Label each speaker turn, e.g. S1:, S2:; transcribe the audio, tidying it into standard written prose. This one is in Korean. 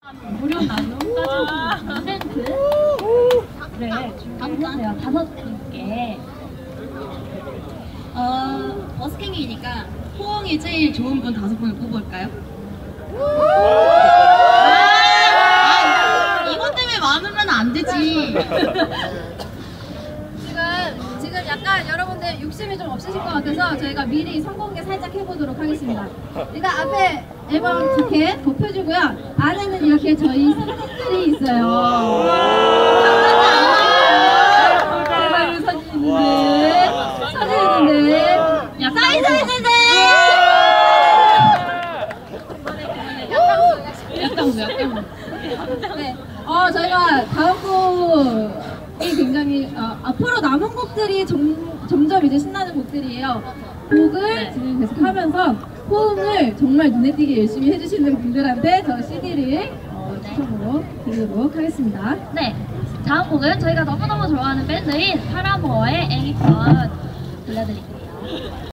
S1: 무료 나눔까지 이벤트를 준비했어요. 5분께.
S2: 버스킹이니까 호응이 제일 좋은 분 5분을 뽑을까요? 이것 때문에 많으면 안 되지.
S3: 지금 약간 여러분들 욕심이 좀 없으실 것 같아서 저희가 미리 선공개 살짝 해보도록 하겠습니다. 일단 앞에 앨범 티켓 덮여주고요. 안에는 이렇게 저희 사진들이 있어요. 제발 사진 있는데, 사진 있는데, 야 사이즈 있는데. 약간. 네. 저희가 다음 곡이 굉장히 앞으로 남은 곡들이 점점 이제 신나는 곡들이에요. 곡을 진행 계속 하면서 호응을 정말 눈에 띄게 열심히 해주시는 분들한테 저 CD를 추첨으로 드리도록 하겠습니다.
S1: 네, 다음 곡은 저희가 너무너무 좋아하는 밴드인 파라모어의 애니펀 들려드릴게요.